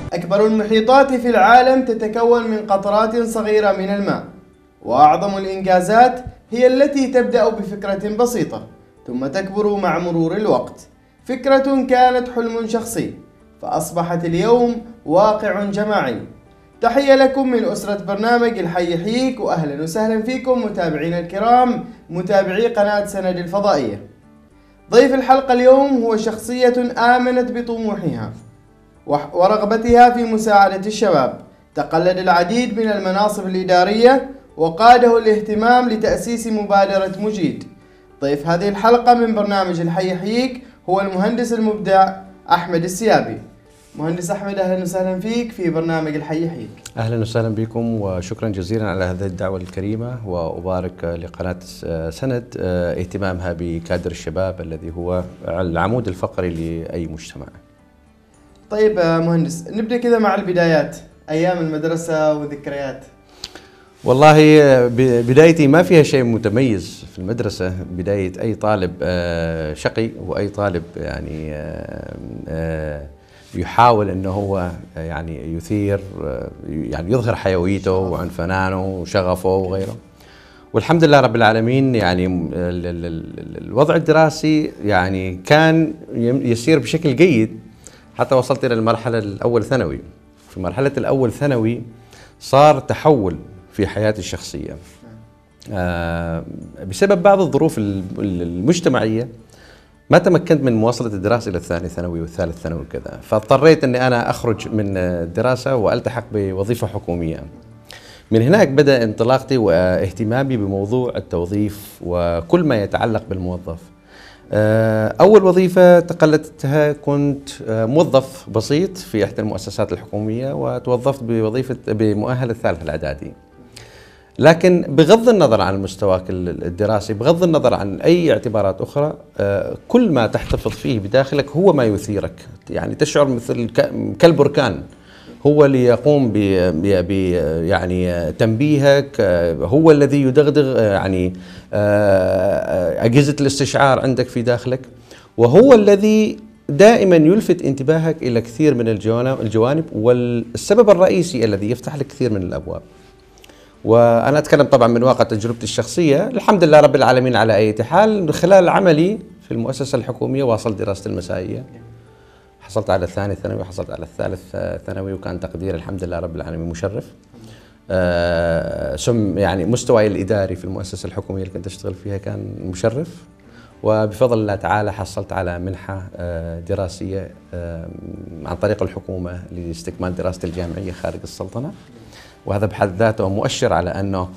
أكبر المحيطات في العالم تتكون من قطرات صغيرة من الماء، وأعظم الإنجازات هي التي تبدأ بفكرة بسيطة ثم تكبر مع مرور الوقت. فكرة كانت حلم شخصي فأصبحت اليوم واقع جماعي. تحية لكم من أسرة برنامج الحي يحييك، وأهلا وسهلا فيكم متابعينا الكرام متابعي قناة سند الفضائية. ضيف الحلقة اليوم هو شخصية آمنت بطموحها ورغبتها في مساعدة الشباب، تقلد العديد من المناصب الإدارية وقاده الاهتمام لتأسيس مبادرة مجيد. ضيف هذه الحلقة من برنامج الحي يحييك هو المهندس المبدع أحمد السيابي. مهندس أحمد، أهلا وسهلا فيك في برنامج الحي يحييك. أهلا وسهلا بكم وشكرا جزيلا على هذه الدعوة الكريمة، وأبارك لقناة سند اهتمامها بكادر الشباب الذي هو العمود الفقري لأي مجتمع. طيب مهندس، نبدأ كذا مع البدايات، أيام المدرسة وذكريات. والله بدايتي ما فيها شيء متميز في المدرسة. بداية أي طالب شقي وأي طالب يعني يحاول أنه هو يعني يثير، يعني يظهر حيويته وعنفنانه وشغفه وغيره. والحمد لله رب العالمين، يعني الوضع الدراسي يعني كان يسير بشكل جيد حتى وصلت إلى المرحلة الأول ثانوي. في مرحلة الأول ثانوي صار تحول في حياتي الشخصية بسبب بعض الظروف المجتمعية. ما تمكنت من مواصلة الدراسة إلى الثاني ثانوي والثالث ثانوي وكذا، فاضطريت أني أنا أخرج من الدراسة وألتحق بوظيفة حكومية. من هناك بدأ انطلاقتي واهتمامي بموضوع التوظيف وكل ما يتعلق بالموظف. أول وظيفة تقلدتها كنت موظف بسيط في إحدى المؤسسات الحكومية، وتوظفت بمؤهل الثالث الإعدادي. لكن بغض النظر عن مستواك الدراسي، بغض النظر عن أي اعتبارات أخرى، كل ما تحتفظ فيه بداخلك هو ما يثيرك. يعني تشعر مثل كالبركان هو اللي يقوم ب يعني تنبيهك، هو الذي يدغدغ يعني أجهزة الاستشعار عندك في داخلك، وهو الذي دائما يلفت انتباهك إلى كثير من الجوانب، والسبب الرئيسي الذي يفتح لك كثير من الأبواب. وأنا أتكلم طبعا من واقع تجربتي الشخصية. الحمد لله رب العالمين على أي حال، من خلال عملي في المؤسسة الحكومية واصلت دراسة المسائية، حصلت على الثاني ثانوي، حصلت على الثالث ثانوي، وكان تقدير الحمد لله رب العالمين مشرف. يعني مستواي الإداري في المؤسسة الحكومية اللي كنت أشتغل فيها كان مشرف، وبفضل الله تعالى حصلت على منحة دراسية عن طريق الحكومة لاستكمال دراستي الجامعية خارج السلطنة. وهذا بحد ذاته مؤشر على أنه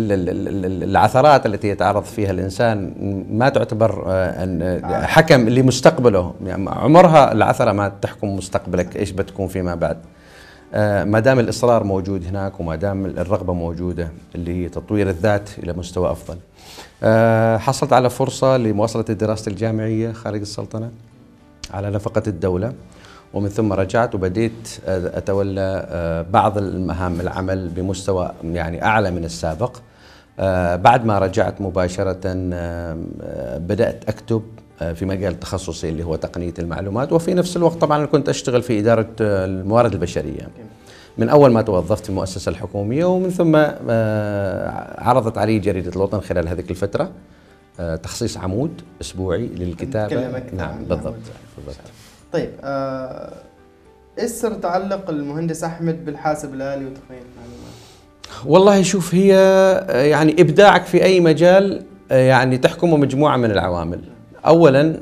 العثرات التي يتعرض فيها الإنسان ما تعتبر حكم لمستقبله. يعني عمرها العثرة ما تحكم مستقبلك إيش بتكون فيما بعد، ما دام الإصرار موجود هناك، وما دام الرغبة موجودة اللي هي تطوير الذات إلى مستوى أفضل. حصلت على فرصة لمواصلة الدراسة الجامعية خارج السلطنة على نفقة الدولة، ومن ثم رجعت وبديت أتولى بعض المهام العمل بمستوى يعني أعلى من السابق. بعد ما رجعت مباشرة بدأت أكتب في مجال تخصصي اللي هو تقنية المعلومات، وفي نفس الوقت طبعا كنت أشتغل في إدارة الموارد البشرية من أول ما توظفت في المؤسسة الحكومية. ومن ثم عرضت علي جريدة الوطن خلال هذه الفترة تخصيص عمود أسبوعي للكتابة. نعم بالضبط. طيب ايش سر تعلق المهندس احمد بالحاسب الآلي وتقنية المعلومات؟ والله شوف، هي يعني ابداعك في اي مجال يعني تحكمه مجموعة من العوامل. اولا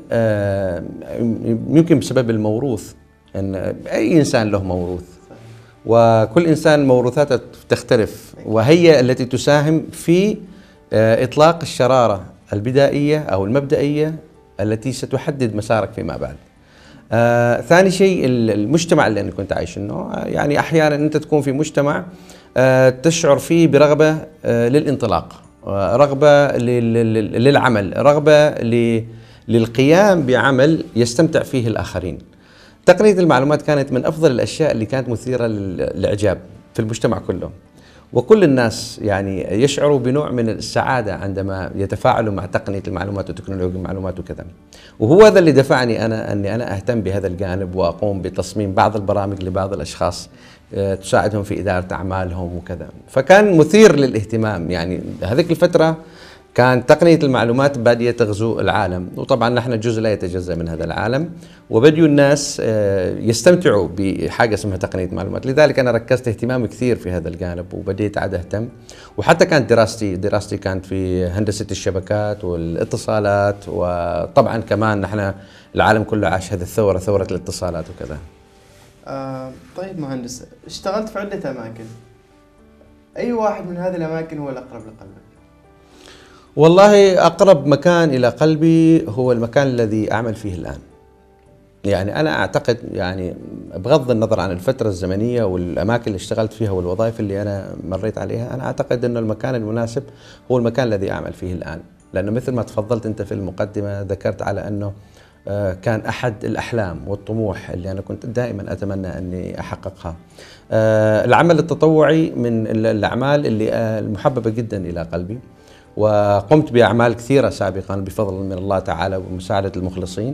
يمكن بسبب الموروث، ان اي انسان له موروث، وكل انسان موروثاته تختلف، وهي التي تساهم في اطلاق الشرارة البدائية او المبدئية التي ستحدد مسارك فيما بعد. ثاني شيء المجتمع اللي أنا كنت عايش إنه، يعني أحيانا أنت تكون في مجتمع تشعر فيه برغبة للانطلاق، رغبة للعمل، رغبة للقيام بعمل يستمتع فيه الآخرين. تقنية المعلومات كانت من أفضل الأشياء اللي كانت مثيرة للإعجاب في المجتمع كله، وكل الناس يعني يشعروا بنوع من السعادة عندما يتفاعلوا مع تقنية المعلومات وتكنولوجيا المعلومات وكذا. وهو هذا اللي دفعني أني أنا أهتم بهذا الجانب وأقوم بتصميم بعض البرامج لبعض الأشخاص تساعدهم في إدارة أعمالهم وكذا. فكان مثير للاهتمام. يعني هذيك الفترة كان تقنية المعلومات بادية تغزو العالم، وطبعا نحن جزء لا يتجزأ من هذا العالم، وبدأوا الناس يستمتعوا بحاجة اسمها تقنية المعلومات. لذلك أنا ركزت اهتمامي كثير في هذا الجانب وبديت عاد أهتم. وحتى كانت دراستي كانت في هندسة الشبكات والاتصالات، وطبعا كمان نحن العالم كله عاش هذه الثورة، ثورة الاتصالات وكذا. طيب مهندس، اشتغلت في عدة أماكن، أي واحد من هذه الأماكن هو الأقرب لقلبك؟ والله أقرب مكان إلى قلبي هو المكان الذي أعمل فيه الآن. يعني أنا أعتقد، يعني بغض النظر عن الفترة الزمنية والأماكن اللي اشتغلت فيها والوظائف اللي أنا مريت عليها، أنا أعتقد أن المكان المناسب هو المكان الذي أعمل فيه الآن. لأنه مثل ما تفضلت أنت في المقدمة ذكرت على أنه كان أحد الأحلام والطموح اللي أنا كنت دائما أتمنى أني أحققها. العمل التطوعي من الأعمال اللي المحببة جدا إلى قلبي، وقمت بأعمال كثيرة سابقا بفضل من الله تعالى ومساعدة المخلصين،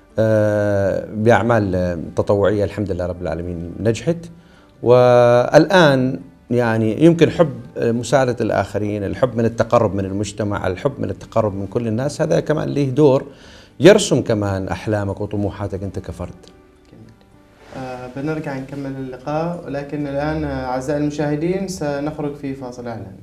بأعمال تطوعية الحمد لله رب العالمين نجحت. والآن يعني يمكن حب مساعدة الآخرين، الحب من التقرب من المجتمع، الحب من التقرب من كل الناس، هذا كمان له دور يرسم كمان أحلامك وطموحاتك أنت كفرد. بنرجع نكمل اللقاء، ولكن الآن أعزائي المشاهدين سنخرج في فاصل إعلاني.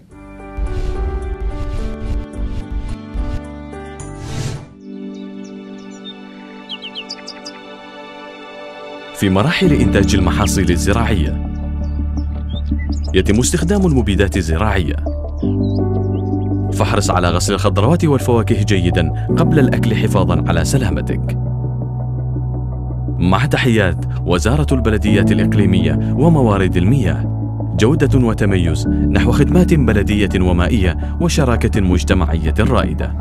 في مراحل إنتاج المحاصيل الزراعية يتم استخدام المبيدات الزراعية، فاحرص على غسل الخضروات والفواكه جيداً قبل الأكل حفاظاً على سلامتك. مع تحيات وزارة البلديات الإقليمية وموارد المياه، جودة وتميز نحو خدمات بلدية ومائية وشراكة مجتمعية رائدة.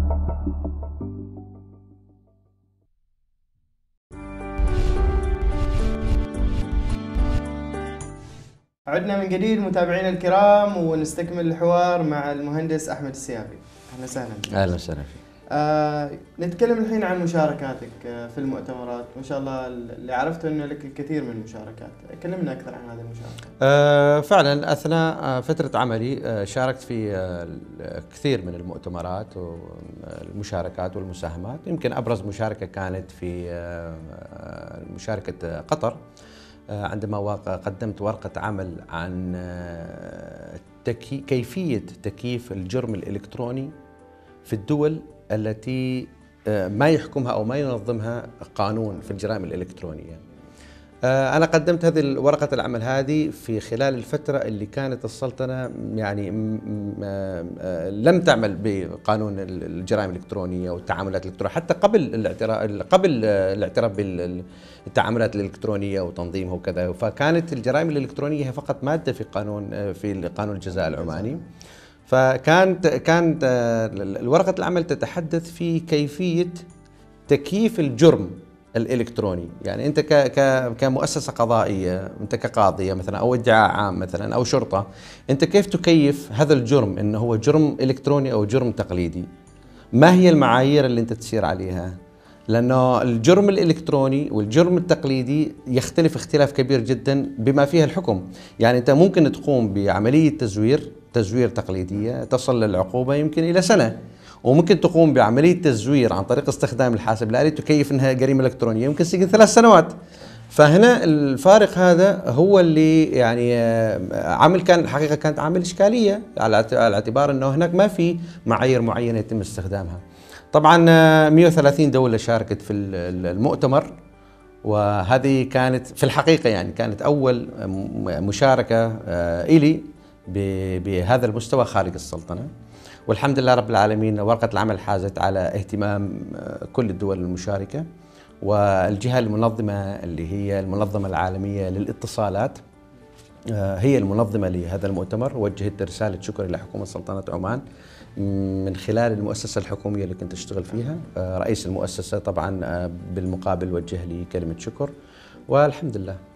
عدنا من جديد متابعينا الكرام، ونستكمل الحوار مع المهندس أحمد السيافي. أهلا وسهلا. أهلا وسهلا فيك. نتكلم الحين عن مشاركاتك في المؤتمرات. ما شاء الله اللي عرفته أنه لك الكثير من المشاركات، كلمنا أكثر عن هذه المشاركات. فعلا أثناء فترة عملي شاركت في كثير من المؤتمرات والمشاركات والمساهمات. يمكن أبرز مشاركة كانت في مشاركة قطر، عندما قدمت ورقة عمل عن كيفية تكييف الجرم الإلكتروني في الدول التي ما يحكمها أو ما ينظمها قانون في الجرائم الإلكترونية. أنا قدمت هذه ورقة العمل هذه في خلال الفترة اللي كانت السلطنة يعني لم تعمل بقانون الجرائم الإلكترونية والتعاملات الإلكترونية، حتى قبل الاعتراف بالتعاملات الإلكترونية وتنظيمها وكذا. فكانت الجرائم الإلكترونية هي فقط مادة في قانون الجزاء العماني. كانت الورقة العمل تتحدث في كيفية تكييف الجرم الإلكتروني. يعني أنت كمؤسسة قضائية، أنت كقاضية مثلا أو ادعاء عام مثلا أو شرطة، أنت كيف تكيف هذا الجرم إنه هو جرم إلكتروني أو جرم تقليدي؟ ما هي المعايير اللي أنت تسير عليها؟ لأنه الجرم الإلكتروني والجرم التقليدي يختلف اختلاف كبير جدا بما فيها الحكم. يعني أنت ممكن تقوم بعملية تزوير تقليدية تصل للعقوبة يمكن إلى سنة، وممكن تقوم بعملية تزوير عن طريق استخدام الحاسب الآلي تكيف أنها جريمة إلكترونية يمكن سجن 3 سنوات. فهنا الفارق هذا هو اللي يعني عامل، كان الحقيقة كانت عامل إشكالية على اعتبار أنه هناك ما في معايير معينة يتم استخدامها. طبعا 130 دولة شاركت في المؤتمر، وهذه كانت في الحقيقة يعني كانت أول مشاركة إلي بهذا المستوى خارج السلطنة. والحمد لله رب العالمين ورقة العمل حازت على اهتمام كل الدول المشاركة، والجهة المنظمة اللي هي المنظمة العالمية للاتصالات هي المنظمة لهذا المؤتمر. وجهت رسالة شكر إلى حكومة سلطنة عمان من خلال المؤسسة الحكومية اللي كنت أشتغل فيها. رئيس المؤسسة طبعا بالمقابل وجه لي كلمة شكر، والحمد لله.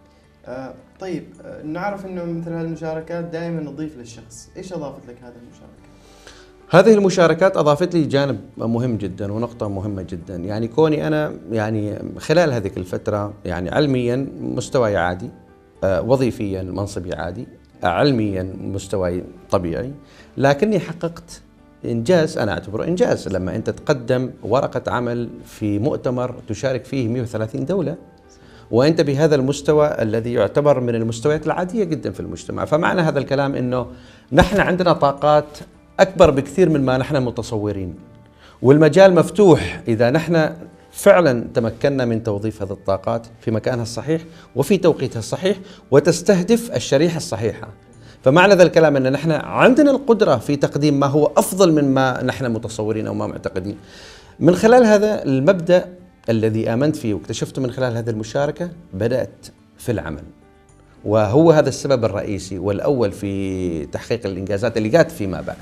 طيب نعرف انه مثل هذه المشاركات دائما نضيف للشخص، ايش اضافت لك هذه المشاركة؟ هذه المشاركات أضافت لي جانب مهم جدا ونقطة مهمة جدا، يعني كوني أنا يعني خلال هذه الفترة يعني علميا مستواي عادي، وظيفيا منصبي عادي، علميا مستواي طبيعي، لكني حققت إنجاز أنا أعتبره إنجاز لما أنت تقدم ورقة عمل في مؤتمر تشارك فيه 130 دولة وأنت بهذا المستوى الذي يعتبر من المستويات العادية جدا في المجتمع. فمعنى هذا الكلام أنه نحن عندنا طاقات أكبر بكثير من ما نحن متصورين، والمجال مفتوح إذا نحن فعلا تمكنا من توظيف هذه الطاقات في مكانها الصحيح وفي توقيتها الصحيح وتستهدف الشريحة الصحيحة. فمعنى ذا الكلام أن نحن عندنا القدرة في تقديم ما هو أفضل من ما نحن متصورين أو ما معتقدين. من خلال هذا المبدأ الذي آمنت فيه واكتشفته من خلال هذه المشاركة بدأت في العمل، وهو هذا السبب الرئيسي والأول في تحقيق الإنجازات اللي جات فيما بعد.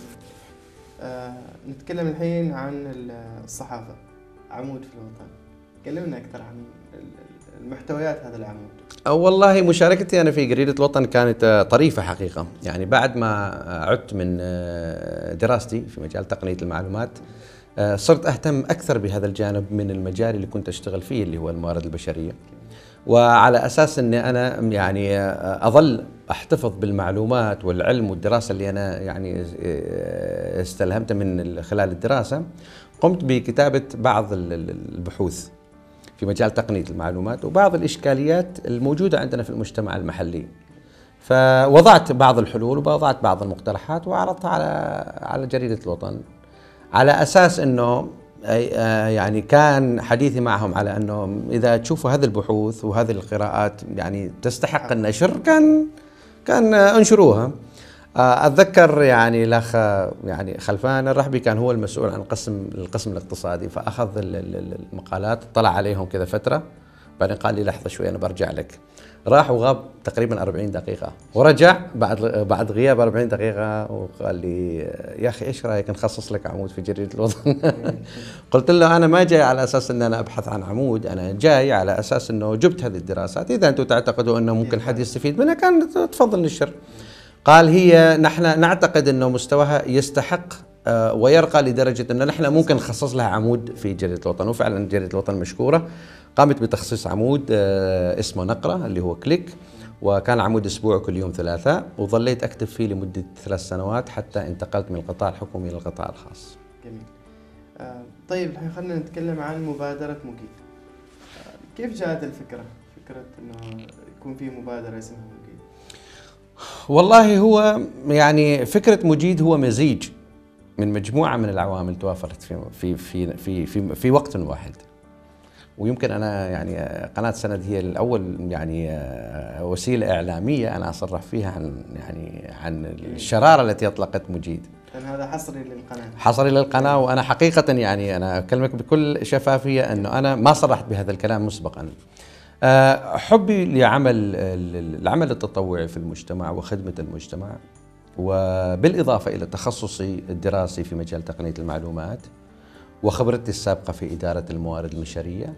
نتكلم الحين عن الصحافة، عمود في الوطن، كلمنا أكثر عن المحتويات هذا العمود. والله مشاركتي أنا في جريدة الوطن كانت طريفة حقيقة، يعني بعد ما عدت من دراستي في مجال تقنية المعلومات صرت أهتم أكثر بهذا الجانب من المجال اللي كنت أشتغل فيه اللي هو الموارد البشرية، وعلى أساس أني أنا يعني أظل أحتفظ بالمعلومات والعلم والدراسة اللي أنا يعني استلهمتها من خلال الدراسة، قمت بكتابة بعض البحوث في مجال تقنية المعلومات وبعض الإشكاليات الموجودة عندنا في المجتمع المحلي. فوضعت بعض الحلول ووضعت بعض المقترحات وعرضتها على جريدة الوطن، على أساس أنه يعني كان حديثي معهم على أنه إذا تشوفوا هذه البحوث وهذه القراءات يعني تستحق النشر كان انشروها. أتذكر يعني الأخ يعني خلفان الرحبي كان هو المسؤول عن القسم الاقتصادي، فأخذ المقالات اطلع عليهم كذا فترة، بعدين قال لي لحظة شوي أنا برجع لك. راح وغاب تقريبا 40 دقيقة ورجع بعد غياب 40 دقيقة وقال لي يا أخي إيش رأيك نخصص لك عمود في جريدة الوطن؟ قلت له أنا ما جاي على أساس أن أنا أبحث عن عمود، أنا جاي على أساس أنه جبت هذه الدراسات، إذا أنتم تعتقدوا أنه ممكن حد يستفيد منها كان تفضل نشر. قال هي نحن نعتقد أنه مستواها يستحق ويرقى لدرجة أن نحن ممكن نخصص لها عمود في جريدة الوطن. وفعلا جريدة الوطن مشكورة قامت بتخصيص عمود اسمه نقرة اللي هو كليك، وكان عمود أسبوع كل يوم ثلاثاء، وظليت أكتب فيه لمدة 3 سنوات حتى انتقلت من القطاع الحكومي إلى القطاع الخاص. جميل. طيب الحين خلينا نتكلم عن مبادرة مجيد. كيف جاءت الفكرة؟ فكرة أنه يكون في مبادرة اسمها مجيد. والله هو يعني فكرة مجيد هو مزيج من مجموعة من العوامل توافرت في وقت واحد. ويمكن أنا يعني قناة سند هي الأول يعني وسيلة إعلامية أنا أصرح فيها عن الشرارة التي أطلقت مجيد. كان هذا حصري للقناة. حصري للقناة، وأنا حقيقة يعني أنا أكلمك بكل شفافية أنه أنا ما صرحت بهذا الكلام مسبقا. حبي لعمل العمل التطوعي في المجتمع وخدمة المجتمع، وبالإضافة إلى تخصصي الدراسي في مجال تقنية المعلومات وخبرتي السابقة في إدارة الموارد البشرية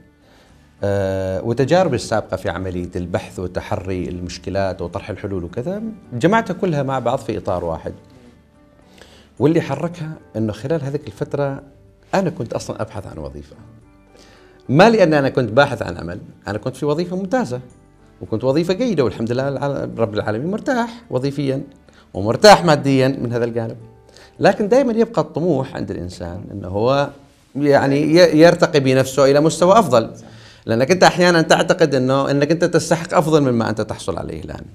وتجاربي السابقة في عملية البحث وتحري المشكلات وطرح الحلول وكذا، جمعتها كلها مع بعض في إطار واحد. واللي حركها أنه خلال هذه الفترة أنا كنت أصلا أبحث عن وظيفة، ما لأن أنا كنت باحث عن عمل، أنا كنت في وظيفة ممتازة وكنت وظيفة جيدة والحمد لله رب العالمين، مرتاح وظيفيا ومرتاح ماديا من هذا الجانب، لكن دائما يبقى الطموح عند الإنسان أنه هو يعني يرتقي بنفسه إلى مستوى أفضل، لأنك أنت أحيانا تعتقد أنك أنت تستحق أفضل مما أنت تحصل عليه الآن.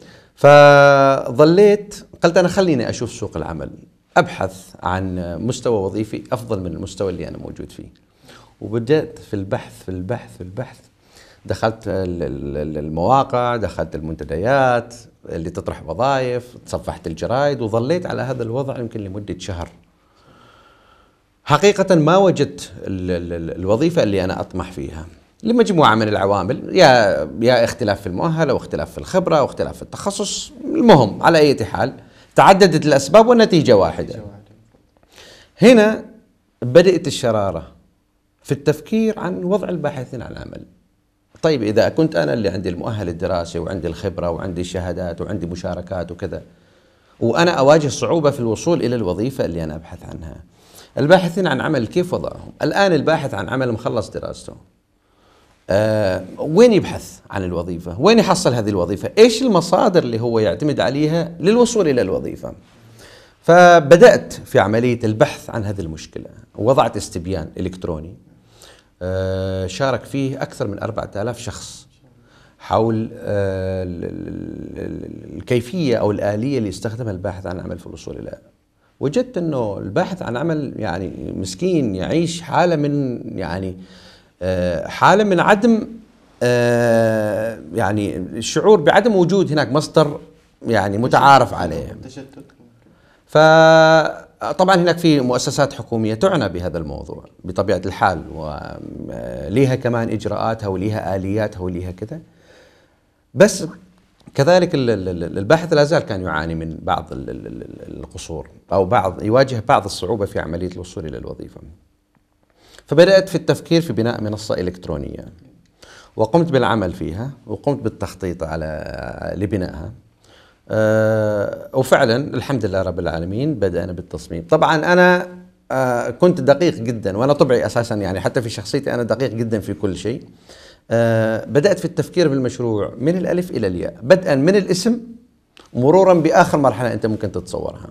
فظليت قلت أنا خليني أشوف سوق العمل، أبحث عن مستوى وظيفي أفضل من المستوى اللي أنا موجود فيه، وبدأت في البحث. دخلت المواقع، دخلت المنتديات اللي تطرح وظائف، تصفحت الجرايد، وظليت على هذا الوضع يمكن لمدة شهر. حقيقة ما وجدت الوظيفة اللي أنا أطمح فيها لمجموعة من العوامل، يا اختلاف في المؤهل أو اختلاف في الخبرة أو اختلاف في التخصص، المهم على أي حال تعددت الأسباب والنتيجة واحدة. هنا بدأت الشرارة في التفكير عن وضع الباحثين عن عمل. طيب إذا كنت أنا اللي عندي المؤهل الدراسي وعندي الخبرة وعندي الشهادات وعندي مشاركات وكذا، وأنا أواجه صعوبة في الوصول إلى الوظيفة اللي أنا أبحث عنها. الباحثين عن عمل كيف وضعهم؟ الآن الباحث عن عمل مخلص دراسته، وين يبحث عن الوظيفة؟ وين يحصل هذه الوظيفة؟ إيش المصادر اللي هو يعتمد عليها للوصول إلى الوظيفة؟ فبدأت في عملية البحث عن هذه المشكلة، ووضعت استبيان إلكتروني شارك فيه أكثر من 4000 شخص حول الكيفية أو الآلية اللي يستخدمها الباحث عن عمل في الوصول إلى. وجدت أنه الباحث عن عمل يعني مسكين يعيش حالة من حالة من عدم يعني الشعور بعدم وجود هناك مصدر يعني متعارف عليه. فطبعا هناك في مؤسسات حكومية تعنى بهذا الموضوع بطبيعة الحال، وليها كمان إجراءاتها وليها آلياتها وليها كذا، بس كذلك الباحث لا زال كان يعاني من بعض القصور أو يواجه بعض الصعوبة في عملية الوصول إلى الوظيفة. فبدأت في التفكير في بناء منصة إلكترونية، وقمت بالعمل فيها وقمت بالتخطيط لبنائها. وفعلا الحمد لله رب العالمين بدأنا بالتصميم. طبعا أنا كنت دقيق جدا، وأنا طبعي أساسا يعني حتى في شخصيتي أنا دقيق جدا في كل شيء. بدأت في التفكير بالمشروع من الألف إلى الياء، بدءا من الاسم مرورا بآخر مرحلة أنت ممكن تتصورها.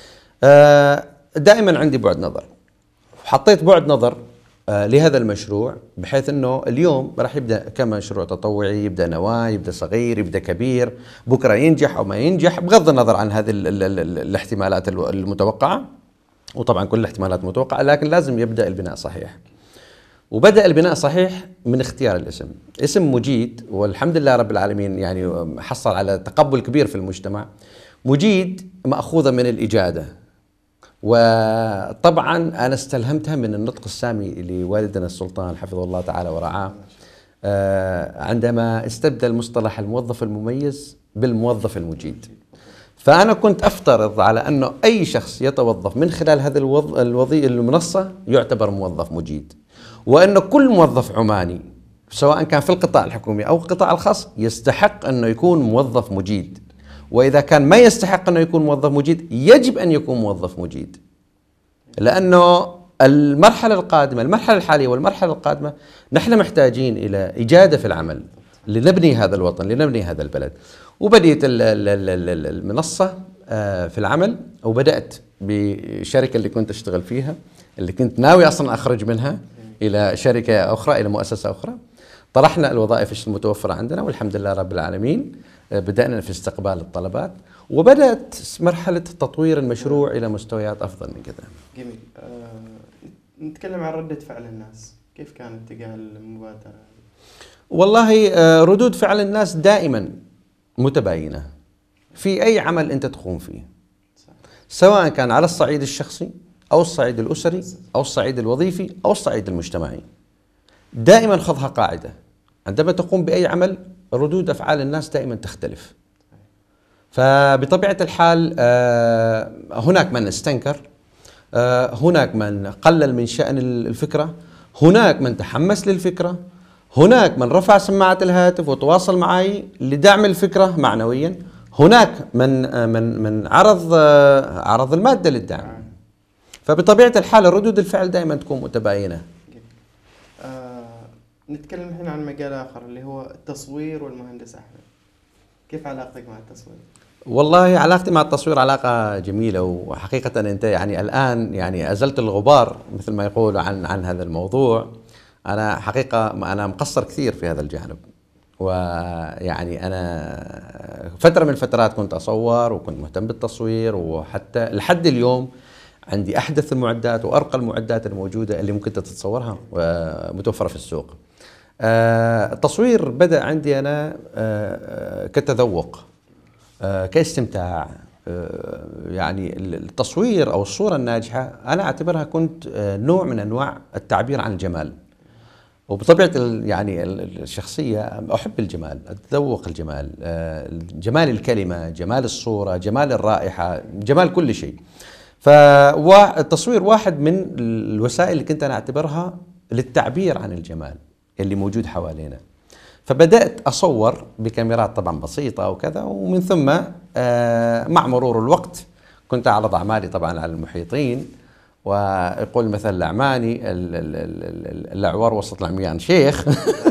دائما عندي بعد نظر، حطيت بعد نظر لهذا المشروع، بحيث أنه اليوم راح يبدأ كمشروع تطوعي، يبدأ نواة، يبدأ صغير، يبدأ كبير، بكرة ينجح أو ما ينجح، بغض النظر عن هذه الاحتمالات المتوقعة. وطبعا كل الاحتمالات متوقعة، لكن لازم يبدأ البناء صحيح. وبدأ البناء صحيح من اختيار الاسم، اسم مجيد، والحمد لله رب العالمين يعني حصل على تقبل كبير في المجتمع. مجيد مأخوذة من الإجادة، وطبعا أنا استلهمتها من النطق السامي لوالدنا السلطان حفظه الله تعالى ورعاه، عندما استبدل مصطلح الموظف المميز بالموظف المجيد. فأنا كنت أفترض على أنه أي شخص يتوظف من خلال هذه المنصة يعتبر موظف مجيد، وأن كل موظف عماني سواء كان في القطاع الحكومي أو القطاع الخاص يستحق أنه يكون موظف مجيد، وإذا كان ما يستحق أنه يكون موظف مجيد يجب أن يكون موظف مجيد. لأنه المرحلة القادمة، المرحلة الحالية والمرحلة القادمة، نحن محتاجين إلى إجادة في العمل لنبني هذا الوطن، لنبني هذا البلد. وبديت المنصة في العمل، وبدأت بالشركة اللي كنت أشتغل فيها، اللي كنت ناوي أصلا أخرج منها إلى شركة أخرى، إلى مؤسسة أخرى. طرحنا الوظائف المتوفرة عندنا والحمد لله رب العالمين، بدأنا في استقبال الطلبات، وبدأت مرحلة تطوير المشروع إلى مستويات أفضل من كذا. جميل. نتكلم عن ردة فعل الناس، كيف كانت تجاه المبادرة؟ والله ردود فعل الناس دائما متباينة في أي عمل أنت تقوم فيه، سواء كان على الصعيد الشخصي أو الصعيد الأسري أو الصعيد الوظيفي أو الصعيد المجتمعي. دائما خذها قاعدة، عندما تقوم بأي عمل ردود أفعال الناس دائما تختلف. فبطبيعة الحال هناك من استنكر، هناك من قلل من شأن الفكرة، هناك من تحمس للفكرة، هناك من رفع سماعة الهاتف وتواصل معي لدعم الفكرة معنويا، هناك من عرض المادة للدعم. فبطبيعة الحال ردود الفعل دائما تكون متباينة. نتكلم الحين عن مجال آخر اللي هو التصوير والمهندس أحمد، كيف علاقتك مع التصوير؟ والله علاقتي مع التصوير علاقة جميلة، وحقيقة أنت يعني الآن يعني أزلت الغبار مثل ما يقول عن هذا الموضوع. أنا حقيقة أنا مقصر كثير في هذا الجانب، ويعني أنا فترة من الفترات كنت أصور وكنت مهتم بالتصوير، وحتى لحد اليوم عندي أحدث المعدات وأرقى المعدات الموجودة اللي ممكن تتصورها ومتوفرة في السوق. التصوير بدأ عندي أنا كتذوق، كاستمتاع. يعني التصوير أو الصورة الناجحة أنا أعتبرها كنت نوع من أنواع التعبير عن الجمال، وبطبيعة يعني الشخصية أحب الجمال، أتذوق الجمال، جمال الكلمة، جمال الصورة، جمال الرائحة، جمال كل شيء. فالتصوير واحد من الوسائل اللي كنت أنا أعتبرها للتعبير عن الجمال اللي موجود حوالينا. فبدأت أصور بكاميرات طبعا بسيطة وكذا، ومن ثم مع مرور الوقت كنت أعرض أعمالي طبعا على المحيطين، ويقول مثل الأعماني الأعور وسط العميان شيخ.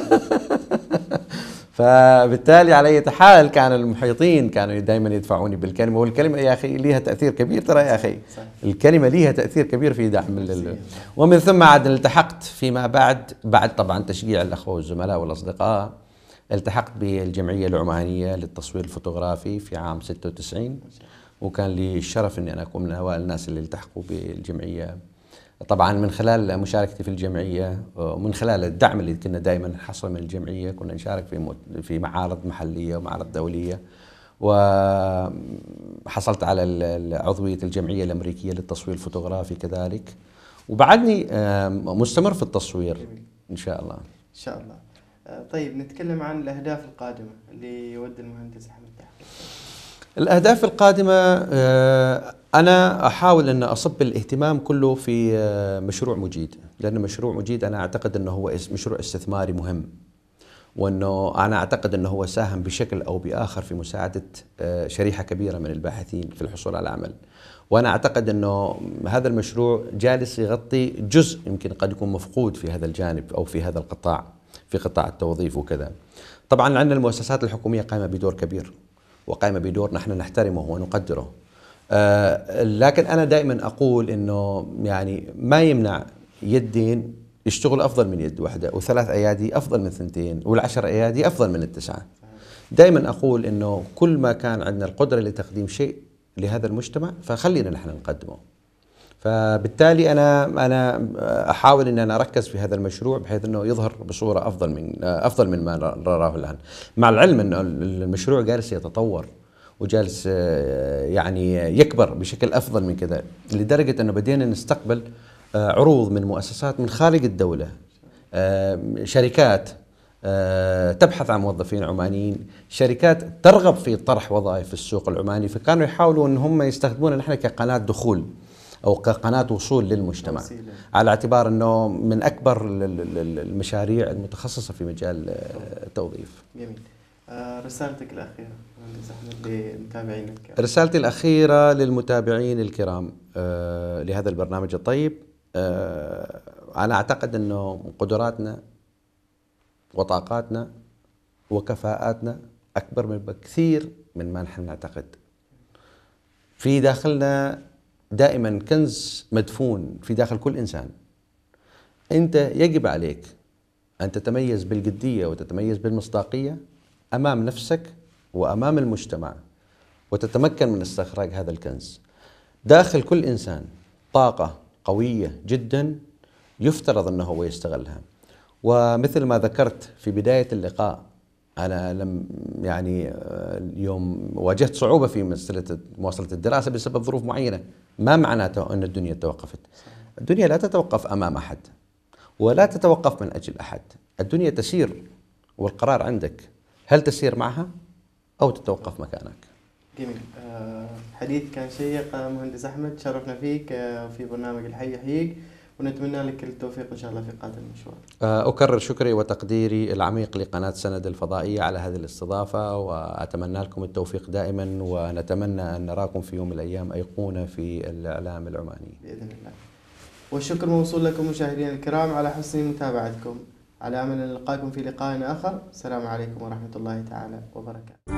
فبالتالي على أي حال كان المحيطين كانوا دائما يدفعوني بالكلمة، والكلمة يا أخي ليها تأثير كبير، ترى يا أخي الكلمة ليها تأثير كبير في دعم ومن ثم عاد التحقت فيما بعد طبعا تشجيع الأخوة والزملاء والأصدقاء، التحقت بالجمعية العمانية للتصوير الفوتوغرافي في عام 96، وكان لي الشرف أني أنا أكون من أوائل الناس اللي التحقوا بالجمعية، طبعا من خلال مشاركتي في الجمعية ومن خلال الدعم اللي كنا دائما نحصله من الجمعية. كنا نشارك في معارض محلية ومعارض دولية، وحصلت على عضوية الجمعية الأمريكية للتصوير الفوتوغرافي كذلك، وبعدني مستمر في التصوير إن شاء الله. إن شاء الله. طيب نتكلم عن الأهداف القادمة اللي يود المهندس أحمد تحقيق. الأهداف القادمة أنا أحاول أن أصب الاهتمام كله في مشروع مجيد، لأن مشروع مجيد أنا أعتقد أنه هو مشروع استثماري مهم، وأنه أنا أعتقد أنه هو ساهم بشكل أو بآخر في مساعدة شريحة كبيرة من الباحثين في الحصول على عمل، وأنا أعتقد أنه هذا المشروع جالس يغطي جزء يمكن قد يكون مفقود في هذا الجانب أو في هذا القطاع، في قطاع التوظيف وكذا. طبعا عندنا المؤسسات الحكومية قائمة بدور كبير، وقائمة بدور نحن نحترمه ونقدره، لكن أنا دائما أقول أنه يعني ما يمنع يدين يشتغل أفضل من يد واحدة، وثلاث أيادي أفضل من ثنتين، والعشر أيادي أفضل من التسعة. دائما أقول أنه كل ما كان عندنا القدرة لتقديم شيء لهذا المجتمع فخلينا نحن نقدمه. فبالتالي أنا أحاول أن أنا أركز في هذا المشروع بحيث أنه يظهر بصورة أفضل من ما نراه الآن، مع العلم أن المشروع جالس يتطور وجالس يعني يكبر بشكل أفضل من كذا، لدرجة أنه بدينا نستقبل عروض من مؤسسات من خارج الدولة، شركات تبحث عن موظفين عمانيين، شركات ترغب في طرح وظائف في السوق العماني، فكانوا يحاولوا أن هم يستخدمونا نحن كقناة دخول أو كقناة وصول للمجتمع، على اعتبار أنه من أكبر المشاريع المتخصصة في مجال التوظيف. جميل. رسالتك الأخيرة مهندس أحمد للمتابعين الكرام. رسالتي الأخيرة للمتابعين الكرام لهذا البرنامج الطيب، أنا أعتقد أنه قدراتنا وطاقاتنا وكفاءاتنا أكبر بكثير من ما نحن نعتقد. في داخلنا دائما كنز مدفون في داخل كل إنسان، أنت يجب عليك أن تتميز بالجدية وتتميز بالمصداقية أمام نفسك وأمام المجتمع، وتتمكن من استخراج هذا الكنز. داخل كل إنسان طاقة قوية جدا يفترض أنه هو يستغلها، ومثل ما ذكرت في بداية اللقاء أنا يعني اليوم واجهت صعوبة في مواصلة الدراسة بسبب ظروف معينة، ما معناته أن الدنيا توقفت. الدنيا لا تتوقف أمام أحد ولا تتوقف من أجل أحد، الدنيا تسير والقرار عندك، هل تسير معها أو تتوقف مكانك. جميل. حديث كان شيق مهندس أحمد، شرفنا فيك في برنامج الحي يحييك، ونتمنى لك التوفيق إن شاء الله في قادم المشوار. أكرر شكري وتقديري العميق لقناة سند الفضائية على هذه الاستضافة، وأتمنى لكم التوفيق دائما، ونتمنى أن نراكم في يوم من الأيام أيقونة في الإعلام العماني بإذن الله. والشكر موصول لكم مشاهدينا الكرام على حسن متابعتكم، على أمل أن نلقاكم في لقاء آخر. السلام عليكم ورحمة الله تعالى وبركاته.